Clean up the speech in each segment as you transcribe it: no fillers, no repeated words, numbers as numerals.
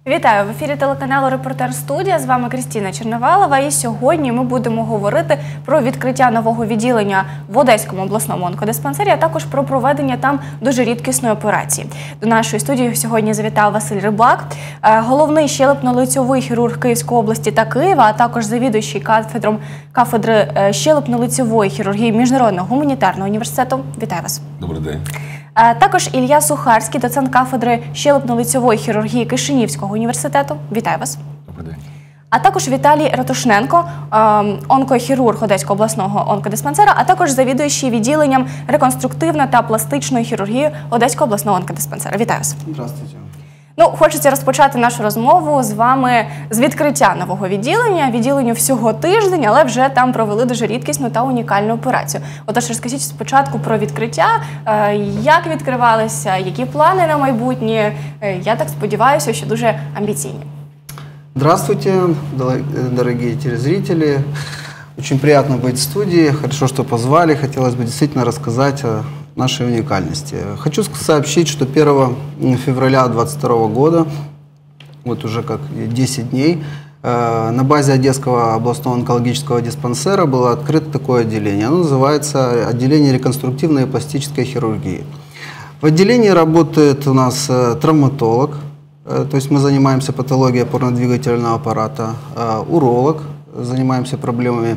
Вітаю! В ефірі телеканалу «Репортер Студія». З вами Крістіна Черновалова. І сьогодні ми будемо говорити про відкриття нового відділення в Одеському обласному онкодиспансері, а також про проведення там дуже рідкісної операції. До нашої студії сьогодні завітав Василь Рибак, головний щелепно-лицьовий хірург Київської області та Києва, а також завідуючий кафедри щелепно-лицьової хірургії Міжнародного гуманітарного університету. Вітаю вас! Добрий день. Також Ілля Сухарський, доцент кафедри щелепно-лицьової хірургії Кишинівського університету. Вітаю вас. Добрий день. А також Віталій Ратушненко, онкохірург Одеського обласного онкодиспансера, а також завідуючий відділенням реконструктивної та пластичної хірургії Одеського обласного онкодиспансера. Вітаю вас. Здравствуйте. Хочеться розпочати нашу розмову з вами з відкриття нового відділення. Відділенню всього тиждень, але вже там провели дуже рідкісну та унікальну операцію. Отож, розкажіть спочатку про відкриття, як відкривалися, які плани на майбутнє. Я так сподіваюся, що дуже амбіційні. Здравствуйте, дорогие телезрители. Очень приятно быть в студии. Хорошо, что позвали. Хотелось бы действительно рассказать о нашей уникальности. Хочу сообщить, что 1 февраля 2022 года, вот уже как 10 дней, на базе Одесского областного онкологического диспансера было открыто такое отделение. Оно называется отделение реконструктивной и пластической хирургии. В отделении работает у нас травматолог, то есть мы занимаемся патологией опорно-двигательного аппарата, уролог, занимаемся проблемами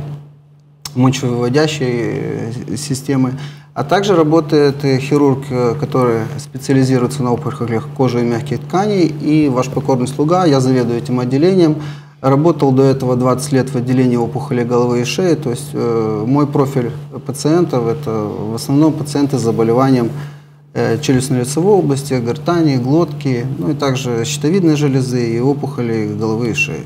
мочевыводящей системы, а также работает хирург, который специализируется на опухолях кожи и мягких тканей, и ваш покорный слуга, я заведую этим отделением, работал до этого 20 лет в отделении опухолей головы и шеи, то есть мой профиль пациентов – это в основном пациенты с заболеванием челюстно-лицевой области, гортани, глотки, ну и также щитовидной железы и опухоли головы и шеи.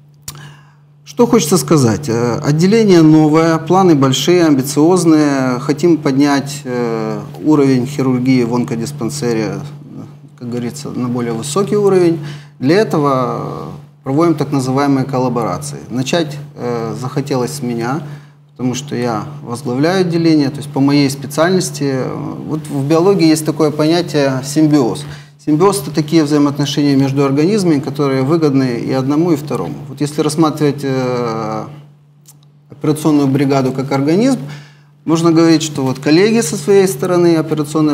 Что хочется сказать? Отделение новое, планы большие, амбициозные. Хотим поднять уровень хирургии в онкодиспансере, как говорится, на более высокий уровень. Для этого проводим так называемые коллаборации. Начать захотелось с меня, потому что я возглавляю отделение, то есть по моей специальности. Вот в биологии есть такое понятие симбиоз. Симбиоз – это такие взаимоотношения между организмами, которые выгодны и одному, и второму. Вот если рассматривать операционную бригаду как организм, можно говорить, что вот коллеги со своей стороны, операционная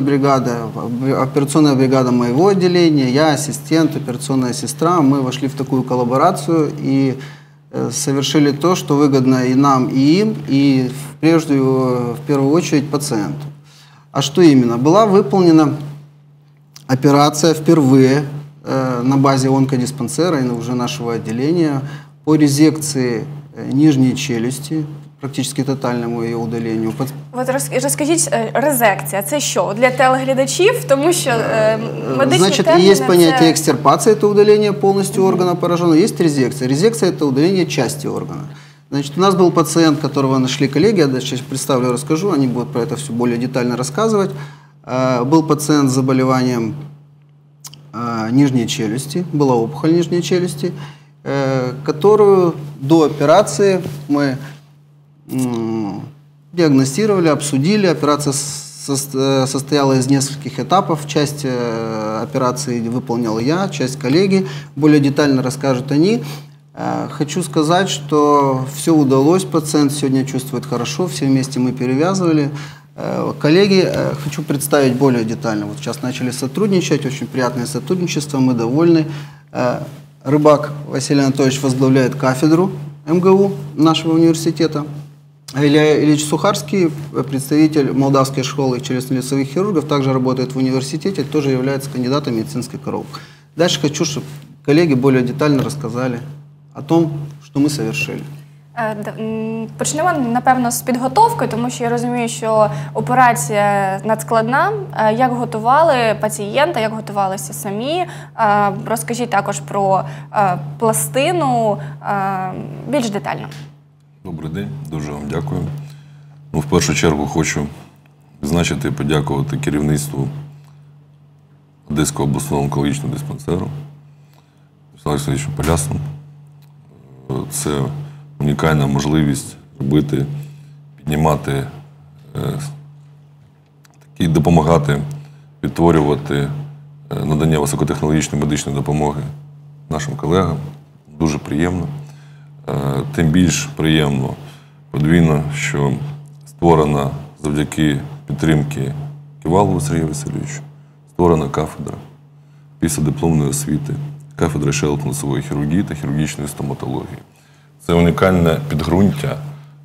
бригада моего отделения, я ассистент, операционная сестра, мы вошли в такую коллаборацию и совершили то, что выгодно и нам, и им, и в первую очередь пациенту. А что именно? Была выполнена операция впервые на базе онкодиспансера и уже нашего отделения по резекции нижней челюсти, практически тотальному ее удалению. Вот розкажіть, резекція – це що? Для телеглядачів, тому що медичні Значит, терміни – есть понятие экстирпации, это удаление полностью органа пораженного, есть резекция. Резекция – это удаление части органа. Значит, у нас был пациент, которого нашли коллеги, я сейчас представлю, расскажу, они будут про это все более детально рассказывать. Был пациент с заболеванием нижней челюсти, была опухоль нижней челюсти, которую до операции мы диагностировали, обсудили. Операция состояла из нескольких этапов. Часть операции выполнял я, часть коллеги. Более детально расскажут они. Хочу сказать, что все удалось, пациент сегодня чувствует хорошо, все вместе мы перевязывали. Коллеги, хочу представить более детально. Вот сейчас начали сотрудничать, очень приятное сотрудничество, мы довольны. Рыбак Василий Анатольевич возглавляет кафедру МГУ нашего университета. Илья Ильич Сухарский, представитель Молдавской школы челюстно-лицевых хирургов, также работает в университете, тоже является кандидатом медицинских наук. Дальше хочу, чтобы коллеги более детально рассказали о том, что мы совершили. Почнемо, напевно, з підготовки, тому що я розумію, що операція надскладна. Як готували пацієнта, як готувалися самі? Розкажіть також про пластину більш детально. Добрий день, дуже вам дякую. В першу чергу хочу відзначити і подякувати керівництву Одеського обласного онкологічного диспансеру Олександру Олексійовичу Полясному. Це унікальна можливість робити, піднімати, допомагати відтворювати надання високотехнологічної медичної допомоги нашим колегам. Дуже приємно. Тим більш приємно подвійно, що створена завдяки підтримки Ківалову Сергію Васильовичу, створена кафедра післядипломної освіти, кафедра щелепно-носової хірургії та хірургічної стоматології. Це унікальне підґрунтя,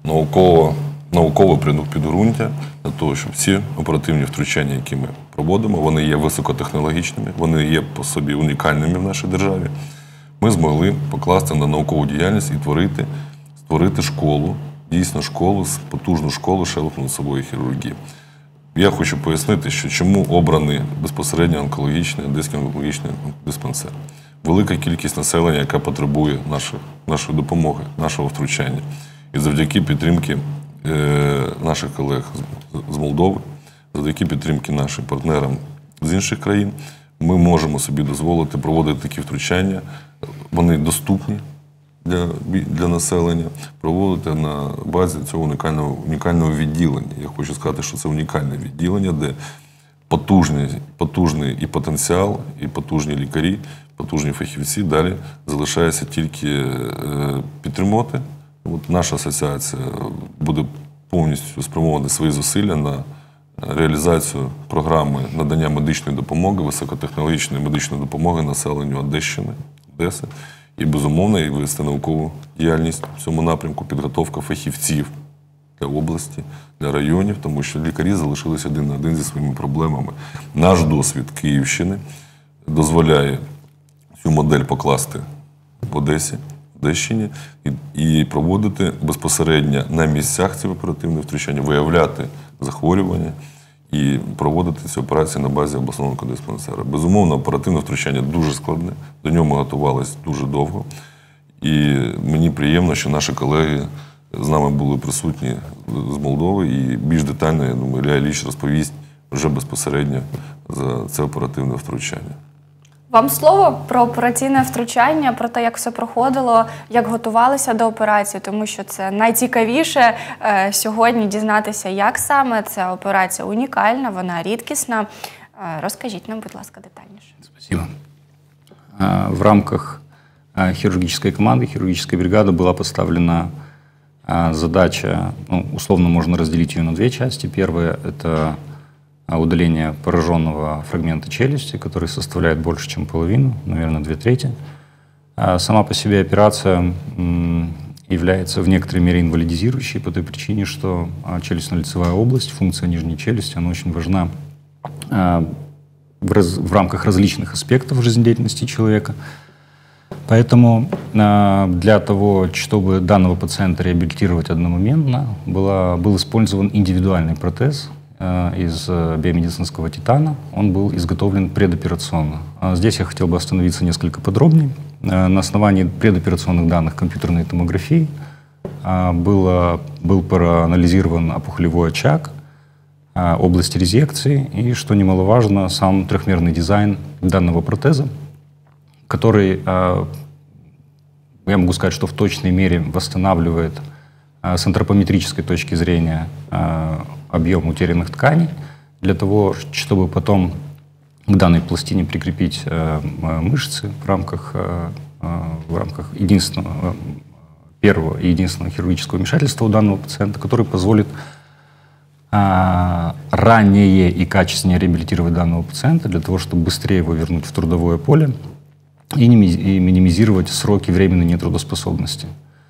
наукове підґрунтя для того, щоб всі оперативні втручання, які ми проводимо, вони є високотехнологічними, вони є по собі унікальними в нашій державі. Ми змогли покласти на наукову діяльність і створити школу, дійсно школу, потужну школу щелепно-носової хірургії. Я хочу пояснити, що чому обраний безпосередньо онкологічний, Одеський онкологічний диспансер. Велика кількість населення, яка потребує нашої допомоги, нашого втручання. І завдяки підтримки наших колег з Молдови, завдяки підтримки нашим партнерам з інших країн, ми можемо собі дозволити проводити такі втручання. Вони доступні для населення, проводити на базі цього унікального відділення. Я хочу сказати, що це унікальне відділення, де потужний і потенціал, і потужні лікарі, потужні фахівці далі залишається тільки підтримувати. Наша асоціація буде повністю спрямовувати свої зусилля на реалізацію програми надання медичної допомоги, високотехнологічної медичної допомоги населенню Одещини, Одеси. І, безумовно, і вести наукову діяльність в цьому напрямку, підготовка фахівців для області, для районів, тому що лікарі залишилися один на один зі своїми проблемами. Наш досвід Київщини дозволяє цю модель покласти в Одещині і проводити безпосередньо на місцях ці оперативні втручання, виявляти захворювання і проводити ці операції на базі обласного онкодиспансера. Безумовно, оперативне втручання дуже складне, до нього ми готувалися дуже довго. І мені приємно, що наші колеги з нами були присутні з Молдови, і більш детально, я думаю, Ілля Ілліч розповість вже безпосередньо за це оперативне втручання. Вам слово про операційне втручання, про те, як все проходило, як готувалися до операції, тому що це найцікавіше сьогодні дізнатися, як саме ця операція унікальна, вона рідкісна. Розкажіть нам, будь ласка, детальніше. Спасибо. В рамках хирургической команды, хирургической бригады была поставлена задача, условно можно разделить ее на две части. Первая – это удаление пораженного фрагмента челюсти, который составляет больше, чем половину, наверное, 2/3. Сама по себе операция является в некоторой мере инвалидизирующей по той причине, что челюстно-лицевая область, функция нижней челюсти, она очень важна в рамках различных аспектов жизнедеятельности человека. Поэтому для того, чтобы данного пациента реабилитировать одномоментно, был использован индивидуальный протез из биомедицинского титана. Он был изготовлен предоперационно. Здесь я хотел бы остановиться несколько подробнее. На основании предоперационных данных компьютерной томографии был проанализирован опухолевой очаг, область резекции и, что немаловажно, сам трехмерный дизайн данного протеза, который, я могу сказать, что в точной мере восстанавливает с антропометрической точки зрения объем утерянных тканей, для того, чтобы потом к данной пластине прикрепить мышцы в рамках первого и единственного хирургического вмешательства у данного пациента, который позволит ранее и качественнее реабилитировать данного пациента для того, чтобы быстрее его вернуть в трудовое поле и минимизировать сроки временной нетрудоспособности.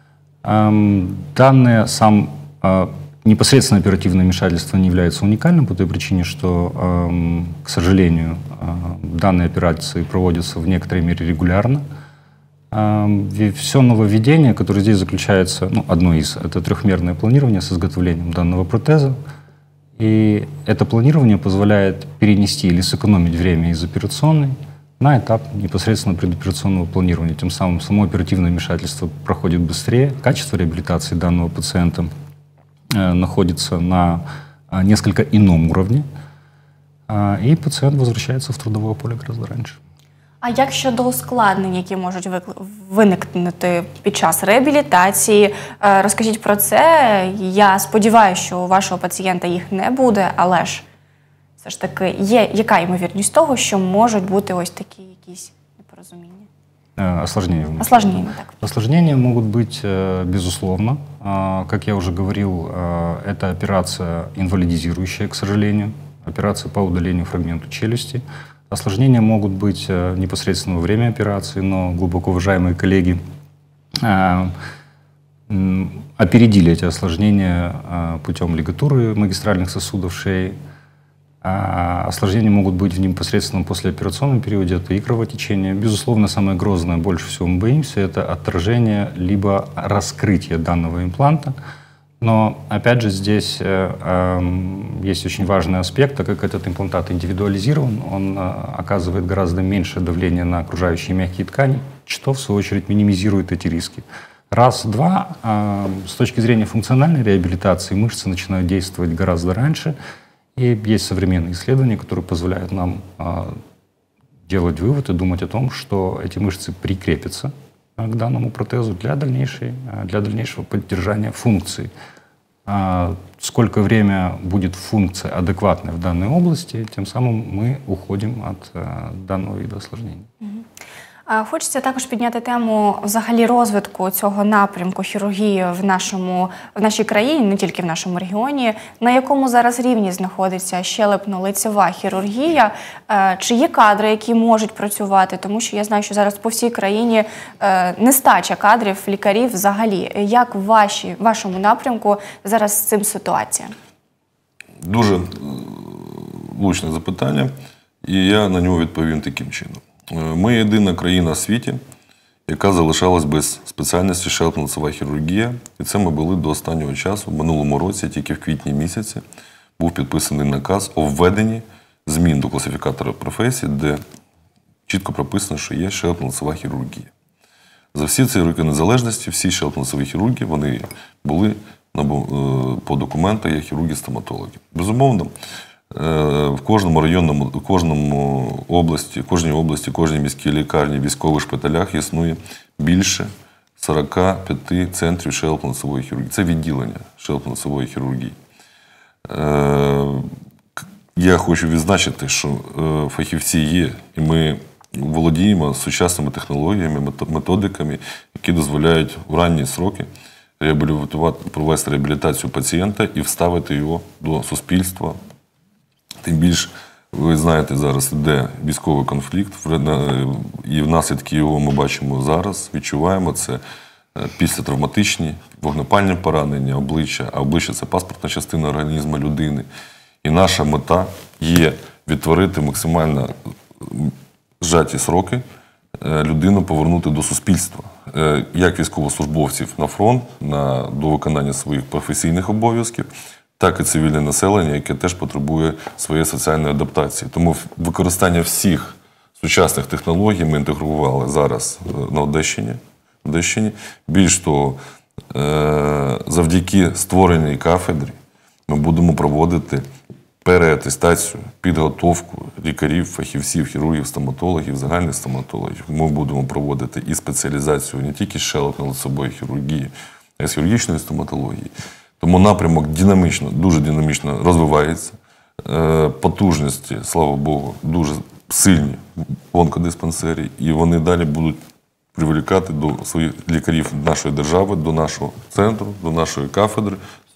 Данное непосредственно оперативное вмешательство не является уникальным по той причине, что, к сожалению, данные операции проводятся в некоторой мере регулярно. И все нововведение, которое здесь заключается, одно из, это трехмерное планирование с изготовлением данного протеза. И это планирование позволяет перенести или сэкономить время из операционной на этап непосредственно предоперационного планирования. Тем самым само оперативное вмешательство проходит быстрее, качество реабилитации данного пациента находится на несколько ином уровне, и пациент возвращается в трудовое поле гораздо раньше. А як щодо ускладнень, які можуть виникнути під час реабілітації? Розкажіть про це. Я сподіваюся, що у вашого пацієнта їх не буде, але ж все ж таки яка ймовірність того, що можуть бути ось такі якісь непорозуміння? Осложнения. Осложнения, так. Осложнения могут быть, безусловно. Как я уже говорил, это операция инвалидизирующая, к сожалению, операция по удалению фрагмента челюсти. Осложнения могут быть непосредственно во время операции, но глубоко уважаемые коллеги опередили эти осложнения путем лигатуры магистральных сосудов шеи. Осложнения могут быть в непосредственном послеоперационном периоде, это и кровотечение. Безусловно, самое грозное, больше всего мы боимся, это отторжение либо раскрытие данного импланта. Но, опять же, здесь есть очень важный аспект, так как этот имплантат индивидуализирован, он оказывает гораздо меньшее давление на окружающие мягкие ткани, что, в свою очередь, минимизирует эти риски. Раз, два, с точки зрения функциональной реабилитации мышцы начинают действовать гораздо раньше, и есть современные исследования, которые позволяют нам делать вывод и думать о том, что эти мышцы прикрепятся к данному протезу для дальнейшего поддержания функции. Сколько время будет функция адекватная в данной области, тем самым мы уходим от данного вида осложнений. Хочеться також підняти тему взагалі розвитку цього напрямку хірургії в нашій країні, не тільки в нашому регіоні. На якому зараз рівні знаходиться щелепно-лицева хірургія? Чи є кадри, які можуть працювати? Тому що я знаю, що зараз по всій країні нестача кадрів, лікарів взагалі. Як в вашому напрямку зараз з цим ситуація? Дуже влучне запитання, і я на нього відповім таким чином. Ми єдина країна в світі, яка залишалась без спеціальності щелепно-лицева хірургія. І це ми були до останнього часу. В минулому році, тільки в квітні місяці, був підписаний наказ о введенні змін до класифікатора професій, де чітко прописано, що є щелепно-лицева хірургія. За всі ці роки незалежності, всі щелепно-лицеві хірурги, вони були по документах як хірурги-стоматологи. Безумовно, в кожному районному, в кожній області, кожній міській лікарні, військових шпиталях існує більше 45 центрів щелепно-лицевої хірургії. Це відділення щелепно-лицевої хірургії. Я хочу відзначити, що фахівці є, і ми володіємо сучасними технологіями, методиками, які дозволяють в ранні сроки провести реабілітацію пацієнта і вставити його до суспільства. Тим більше, ви знаєте, зараз йде військовий конфлікт, і наслідки його ми бачимо зараз, відчуваємо. Це післятравматичні, вогнепальні поранення обличчя, а обличчя – це паспортна частина організму людини. І наша мета є відтворити максимально зжаті сроки, людину повернути до суспільства. Як військовослужбовців на фронт, до виконання своїх професійних обов'язків, так і цивільне населення, яке теж потребує своєї соціальної адаптації. Тому використання всіх сучасних технологій ми інтегрували зараз на Одещині. Більш того, завдяки створеній кафедрі ми будемо проводити переатестацію, підготовку лікарів, фахівців, хірургів, стоматологів, загальних стоматологів. Ми будемо проводити і спеціалізацію не тільки з щелепно-лицевої хірургії, а й з хірургічної стоматології. Тому напрямок динамічно, дуже динамічно розвивається. Потужності, слава Богу, дуже сильні в онкодиспансері, і вони далі будуть привлекати до своїх лікарів нашої держави, до нашого центру, до нашої кафедри.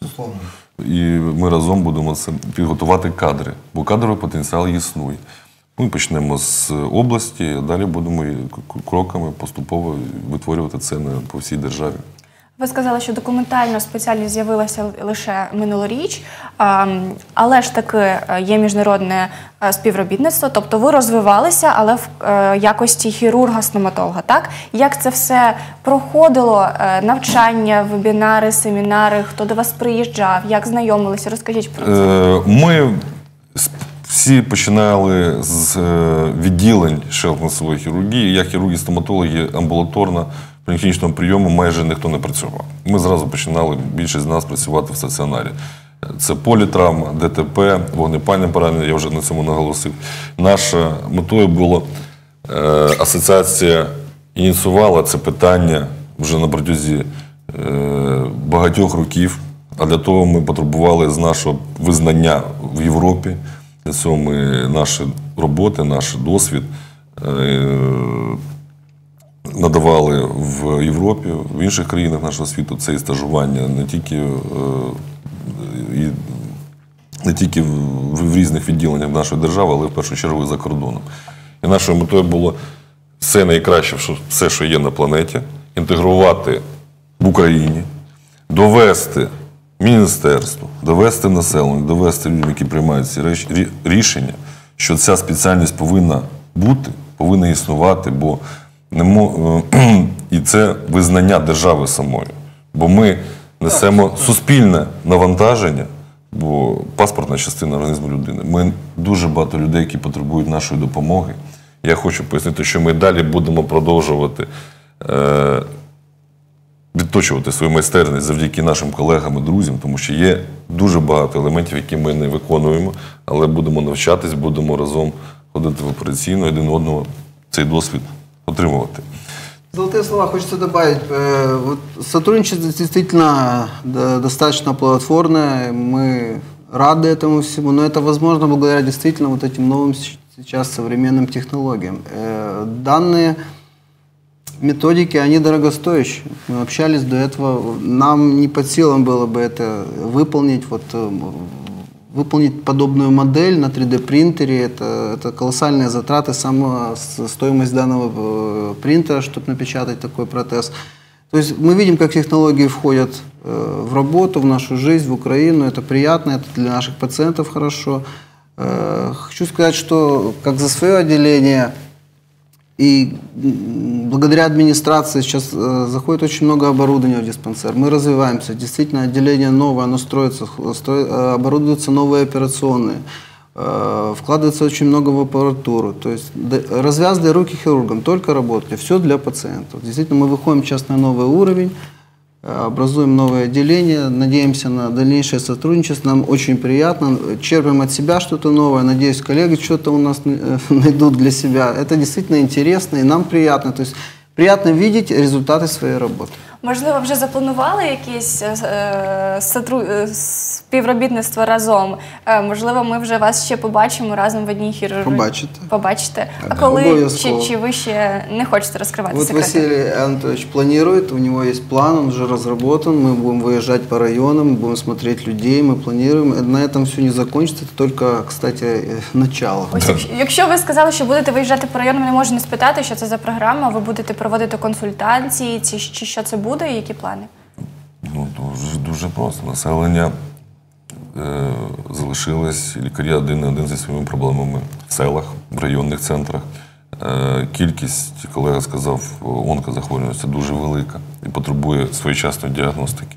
І ми разом будемо підготувати кадри, бо кадровий потенціал існує. Ми почнемо з області, а далі будемо кроками поступово витворювати це по всій державі. Ви сказали, що документальна спеціальність з'явилася лише минулоріч, але ж таки є міжнародне співробітництво, тобто ви розвивалися, але в якості хірурга-стоматолога, так? Як це все проходило, навчання, вебінари, семінари, хто до вас приїжджав, як знайомилися? Розкажіть про це. Ми всі починали з відділень щелепно-лицевої хірургії. Я хірурги-стоматологи амбулаторно, при клінічному прийому майже ніхто не працював. Ми зразу починали, більшість з нас, працювати в стаціонарі. Це політравма, ДТП, вогнепальне поранення, я вже на цьому наголосив. Наша метою була, асоціація ініціювала це питання вже на протязі багатьох років, а для того ми потребували з нашого визнання в Європі. Для цього ми наші роботи, наш досвід надавали в Європі, в інших країнах нашого світу, це і стажування не тільки в різних відділеннях нашої держави, але в першу чергу і за кордоном. І нашою метою було все найкраще, все, що є на планеті, інтегрувати в Україні, довести міністерству, довести населенню, довести людям, які приймають ці рішення, що ця спеціальність повинна бути, повинна існувати, бо і це визнання держави самої. Бо ми несемо суспільне навантаження, бо паспортна частина організму людини. Ми дуже багато людей, які потребують нашої допомоги. Я хочу пояснити, що ми далі будемо продовжувати відточувати свою майстерність завдяки нашим колегам і друзям, тому що є дуже багато елементів, які ми не виконуємо, але будемо навчатись, будемо разом ходити в операційну, один одного цей досвід отримувати. Золотые слова хочется добавить. Сотрудничество действительно достаточно плодотворное. Мы рады этому всему, но это возможно благодаря действительно вот этим новым сейчас современным технологиям. Данные методики, они дорогостоящие. Мы общались до этого, нам не под силам было бы это выполнить, выполнить подобную модель на 3D-принтере. Это колоссальные затраты, сама стоимость данного принтера, чтобы напечатать такой протез. То есть мы видим, как технологии входят в работу, в нашу жизнь, в Украину. Это приятно, это для наших пациентов хорошо. Хочу сказать, что как за свое отделение и благодаря администрации сейчас заходит очень много оборудования в диспансер. Мы развиваемся. Действительно, отделение новое, оно строится, оборудуются новые операционные. Вкладывается очень много в аппаратуру. То есть развязанные руки хирургам, только работать. Все для пациентов. Действительно, мы выходим сейчас на новый уровень, образуем новое отделение, надеемся на дальнейшее сотрудничество. Нам очень приятно, черпаем от себя что-то новое. Надеюсь, коллеги что-то у нас найдут для себя. Это действительно интересно и нам приятно. То есть приятно видеть результаты своей работы. Можливо, вже запланували якісь співробітництво разом? Можливо, ми вже вас ще побачимо разом в одній хірургії? Побачите. А коли? Чи ви ще не хочете розкривати секрети? Вот Василий Анатольевич планирует, у него есть план, он уже разработан, мы будем выезжать по районам, мы будем смотреть людей, мы планируем. На этом все не закончится, это только, кстати, начало. Ось, якщо ви сказали, що будете виїжджати по районам, не можу не спитати, що це за програма, ви будете проводити консультації, чи що це буде, і які плани? Ну, дуже просто. Населення залишилось, лікарі один на один зі своїми проблемами в селах, в районних центрах. Кількість, колега сказав, онкозахворюваності дуже велика і потребує своєчасної діагностики.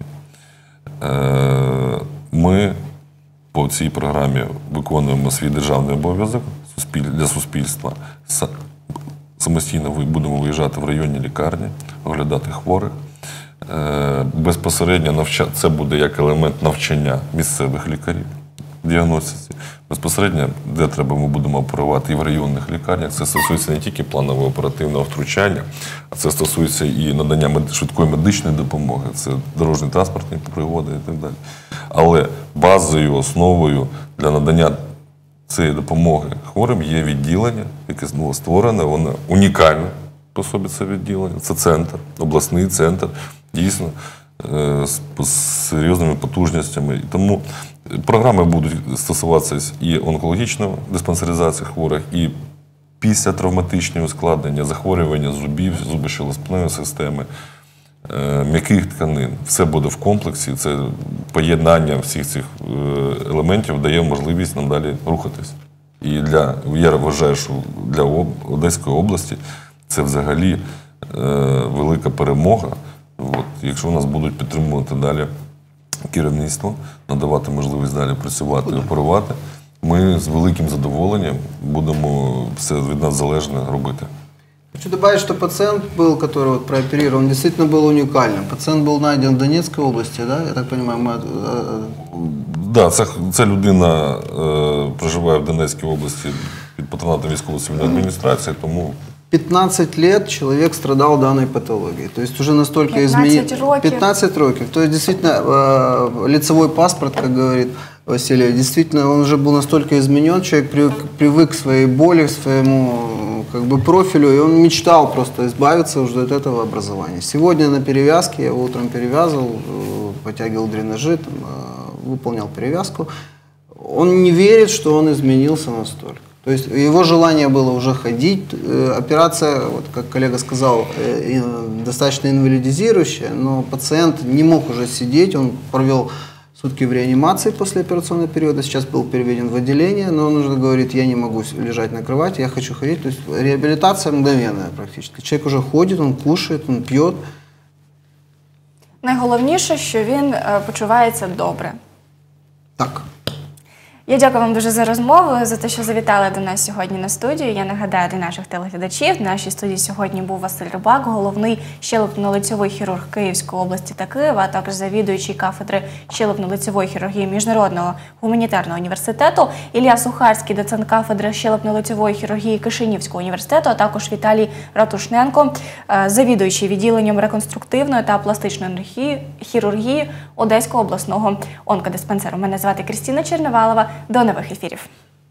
Ми по цій програмі виконуємо свій державний обов'язок для суспільства. Самостійно будемо виїжджати в районні лікарні, оглядати хворих. Безпосередньо це буде як елемент навчання місцевих лікарів в діагностиці. Безпосередньо, де треба, ми будемо оперувати і в районних лікарнях. Це стосується не тільки планового оперативного втручання, а це стосується і надання швидкої медичної допомоги, це дорожні транспортні пригоди і так далі. Але базою, основою для надання цієї допомоги хворим є відділення, яке було створене, воно унікальне по собі це відділення. Це центр, обласний центр, дійсно, з серйозними потужностями. І тому програми будуть стосуватися і онкологічної диспансеризації хворих, і післятравматичні ускладнення, захворювання зубів, зубочелепної системи, м'яких тканин. Все буде в комплексі. Це поєднання всіх цих елементів дає можливість нам далі рухатись. І я вважаю, що для Одеської області це взагалі велика перемога. Якщо нас будуть підтримувати далі керівництво, надавати можливість далі працювати і оперувати, ми з великим задоволенням будемо все від нас залежне робити. Хочу добавить, что пациент был, который вот прооперирован, действительно был уникальным. Пациент был найден в Донецкой области, да? Я так понимаю, Да, ця людина проживає в Донецькій області під патронатом військово-цивільної адміністрації, тому 15 лет человек страдал данной патологией. То есть уже настолько изменил... 15 років. То есть действительно лицевой паспорт, как говорит Василия. Действительно, он уже был настолько изменен, человек привык к своей боли, к своему профилю, и он мечтал просто избавиться уже от этого образования. Сегодня на перевязке, я его утром перевязывал, подтягивал дренажи, выполнял перевязку. Он не верит, что он изменился настолько. То есть его желание было уже ходить. Операция, вот как коллега сказал, достаточно инвалидизирующая, но пациент не мог уже сидеть, он провел сутки в реанимации после операционного периода, сейчас был переведен в отделение, но он уже говорит, я не могу лежать на кровати, я хочу ходить. То есть реабилитация мгновенная практически. Человек уже ходит, он кушает, он пьет. Найголовніше, що він почувається добре. Так. Я дякую вам дуже за розмову, за те, що завітали до нас сьогодні на студію. Я нагадаю для наших телеглядачів, в нашій студії сьогодні був Василь Рибак, головний щелепно-лицьовий хірург Київської області та Києва, а також завідуючий кафедри щелепно-лицьової хірургії Міжнародного гуманітарного університету, Ілля Сухарський, доцент кафедри щелепно-лицьової хірургії Кишинівського університету, а також Віталій Ратушненко, завідуючий відділенням реконструктивної та пластичної хірургії Одеського обласного онкодиспансеру. Мене звати Крістіна Черновалова. До нових ефірів.